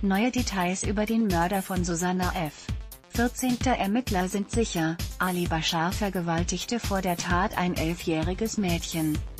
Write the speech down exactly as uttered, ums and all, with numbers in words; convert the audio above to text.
Neue Details über den Mörder von Susanna F. vierzehnte Ermittler sind sicher, Ali Bashar vergewaltigte vor der Tat ein elfjähriges Mädchen.